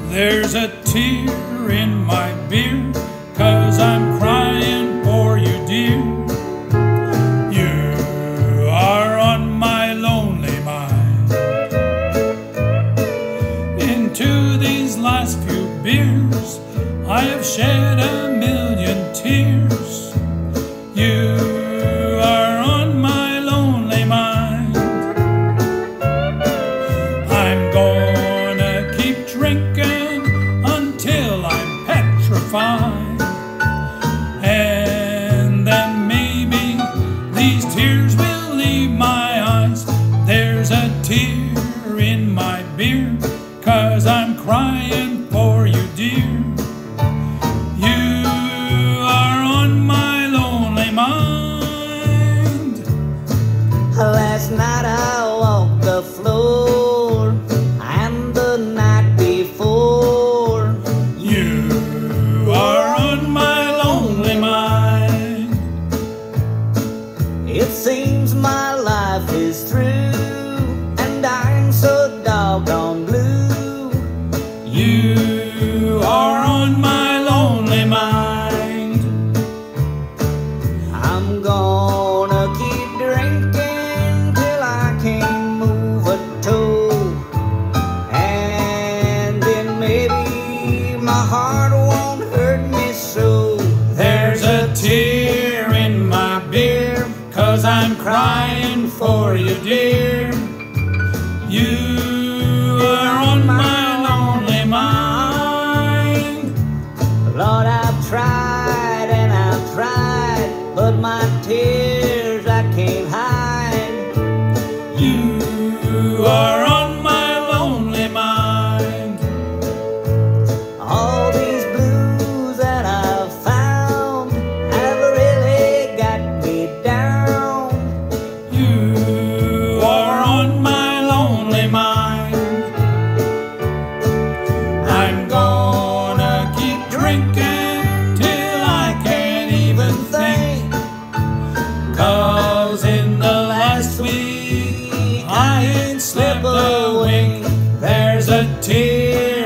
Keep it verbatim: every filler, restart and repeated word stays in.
There's a tear in my beer, 'cause I'm crying for you, dear. You are on my lonely mind. Into these last few beers, I have shed a million tears. You are on my lonely mind. I'm gonna keep drinking until I'm petrified, and then maybe these tears will leave my eyes. There's a tear in my beer, 'cause I'm crying for you, dear. You are on my lonely mind. Last night I walked the floor, and the night before. You are on my lonely mind. It seems my life is through, and I'm so doggone blue. You are on my lonely mind. I'm gonna keep drinking till I can't move a toe, and then maybe my heart won't hurt me so. There's a tear in my beer, 'cause I'm crying for you, dear. You are on my lonely mind. Lord, I've tried and I've tried, but my tears I can't hide. You are on my lonely mind. All these blues that I've found have really got me down. You are on my lonely mind. I'm gonna keep drinking till I can't even think, 'cause in the last week I ain't slept a wink. There's a tear